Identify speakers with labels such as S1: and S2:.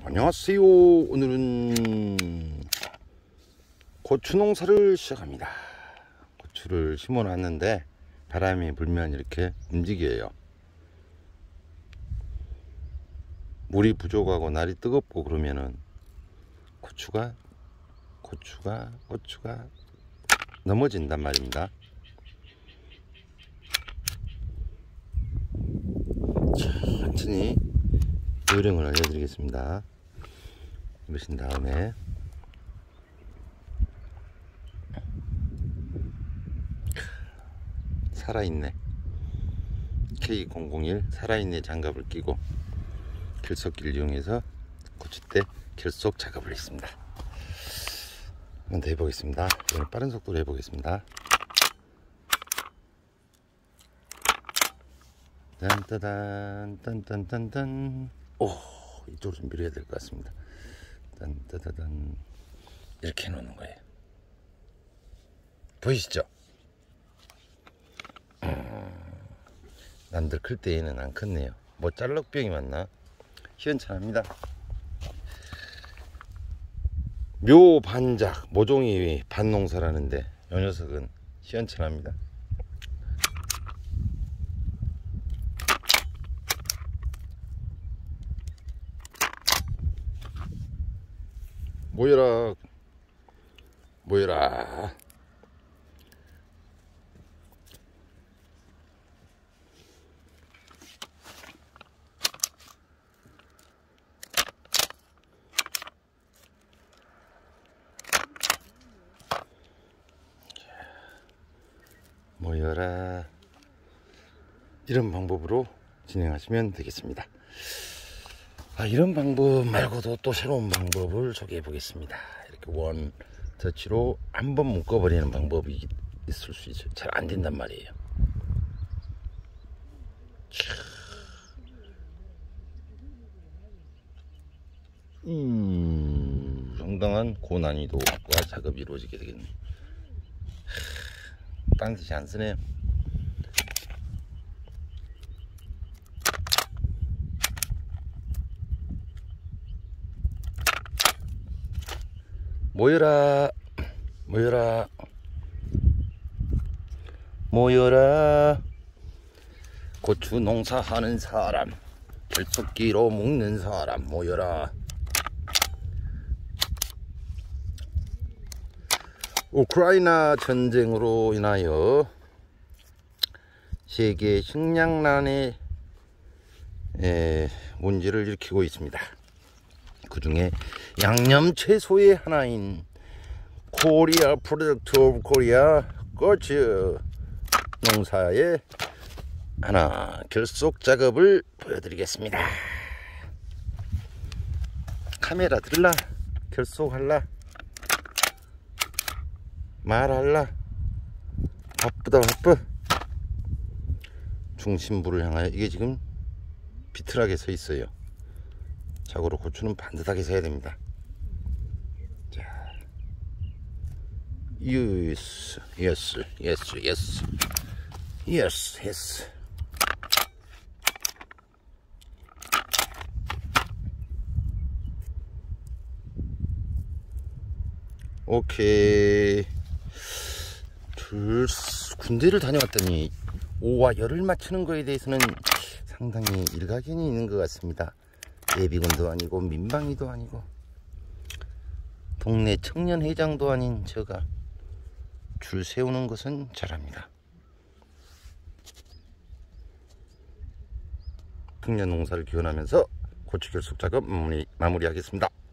S1: 안녕하세요. 오늘은 고추 농사를 시작합니다. 고추를 심어 놨는데 바람이 불면 이렇게 움직여요. 물이 부족하고 날이 뜨겁고 그러면은 고추가 넘어진단 말입니다. 천천히 요령을 알려드리겠습니다. 이러신 다음에 살아있네 K001 살아있네 장갑을 끼고 결속기를 이용해서 고추대 결속 작업을 했습니다. 먼저 해보겠습니다. 이번엔 빠른 속도로 해보겠습니다. 딴따단 딴딴딴딴. 오, 이쪽으로 좀 밀어야 될 것 같습니다. 딴따다단. 이렇게 해놓는 거예요. 보이시죠? 남들 클 때에는 안 컸네요. 뭐 짤럭병이 맞나? 시원찮습니다. 묘반작 모종이 반농사라는데 이 녀석은 시원찮합니다. 모여라 모여라. 모여라. 이런 방법으로 진행하시면 되겠습니다. 이런 방법 말고도 또 새로운 방법을 소개해 보겠습니다. 이렇게 원 터치로 한번 묶어버리는 방법이 있을 수 있어요. 잘 안 된단 말이에요. 상당한 고난이도와 작업이 이루어지게 되겠네요. 딴 뜻이 안 쓰네요. 모여라 모여라 모여라. 고추 농사하는 사람, 결속기로 묶는 사람 모여라. 우크라이나 전쟁으로 인하여 세계 식량난의 문제를 일으키고 있습니다. 그 중에 양념 채소의 하나인 코리아 프로덕트 오브 코리아 고추 농사의 하나 결속 작업을 보여드리겠습니다. 카메라 들라, 결속할라, 말할라, 바쁘다 바빠. 중심부를 향하여 이게 지금 비틀하게 서 있어요. 자고로 고추는 반듯하게 서야 됩니다. 자, 예스. 오케이. 군대를 다녀왔더니 오와 열을 맞추는 거에 대해서는 상당히 일가견이 있는 것 같습니다. 예비군도 아니고 민방위도 아니고 동네 청년회장도 아닌 제가 줄 세우는 것은 잘합니다. 풍년 농사를 기원하면서 고추 결속 작업 마무리하겠습니다.